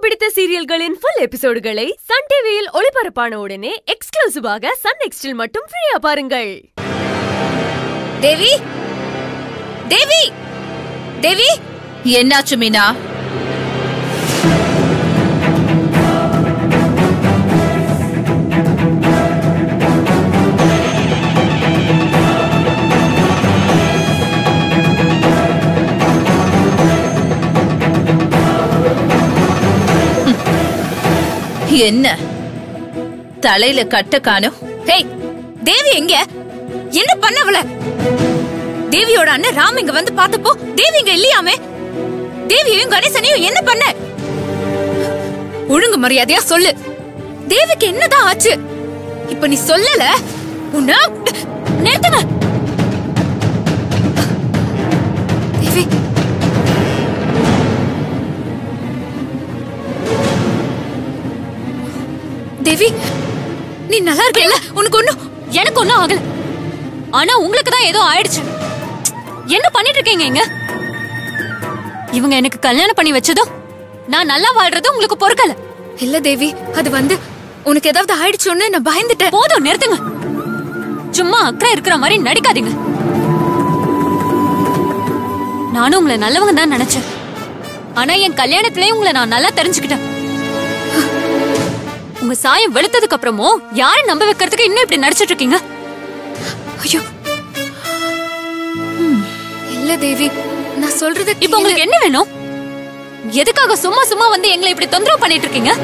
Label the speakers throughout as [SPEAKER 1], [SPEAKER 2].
[SPEAKER 1] பிடித்த சீரியல்களின் full எபிசோடுகளை Sun டிவியில் ஒளிபரப்பான உடனே எக்ஸ்க்ளூசிவாக சன் நெக்ஸ்டில் மட்டும் ஃப்ரீயா பாருங்கள்.
[SPEAKER 2] தேவி தேவி தேவி
[SPEAKER 3] என்னாச்சு மீனா? என்ன தலையில கட்ட காணோம்?
[SPEAKER 2] ஹேய், தேவி எங்க? என்ன பண்ணவள? தேவியோட அண்ணன் ராம் இங்க வந்து பார்த்தப்போ தேவி இங்க இல்லையாமே. தேவியையும் கணேசனையும் என்ன பண்ண? ஒழுங்கு மரியாதையா சொல்லு. தேவிக்கு என்னதான் ஆச்சு? இப்ப நீ சொல்லல உன்ன நிறுத்துங்க. தேவி தேவி, நீ நல்லா இருக்கல? உனக்கு ஒண்ணும் எனக்கு ஒண்ணும் ஆகல. ஆனா உங்களுக்கு தான் ஏதோ ஆயிடுச்சு. என்ன பண்ணிட்டு இருக்கீங்க இங்க? இவங்க எனக்கு கல்யாணம் பண்ணி வச்சதும் நான் நல்லா வாழ்றதும் உங்களுக்கு பொறுக்கல. இல்ல தேவி, அது வந்து உனக்கு ஏதாவது ஆயிடுச்சுன்னு நான் பயந்துட்டேன். போதும், நிறுத்துங்க. சும்மா அக்கறை இருக்கிற மாதிரி நடிக்காதீங்க. நானும் உங்களை நல்லவங்க தான் நினைச்சேன். ஆனா என் கல்யாணத்திலேயே உங்களை நான் நல்லா தெரிஞ்சுக்கிட்டேன். உங்க சாயம் வெளுத்ததுக்கு அப்புறமும் யாரை நம்ப வைக்கிறதுக்கு இன்னும் இப்படி நடிச்சிட்டு இருக்கீங்க? ஐயோ, இல்ல தேவி, நான் சொல்றது இப்ப உங்களுக்கு என்ன வேணும்? எதுக்காக சும்மா சும்மா வந்து எங்களை இப்படி தொந்தரவு பண்ணிட்டு இருக்கீங்க?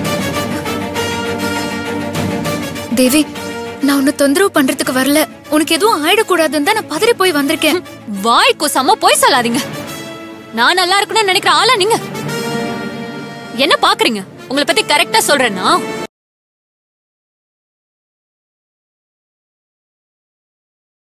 [SPEAKER 2] தேவி, நான் உன்னை தொந்தரவு பண்றதுக்கு வரல. உனக்கு எதுவும் ஆயிடக்கூடாதுன்னு தான் நான் பதறி போய் வந்திருக்கேன். வாய் கூசாம போய் சொல்லாதீங்க. நான் நல்லா இருக்கணும்னு நினைக்கிற ஆளா நீங்க? என்ன பாக்குறீங்க? உங்களை பத்தி கரெக்டா சொல்றேன்னா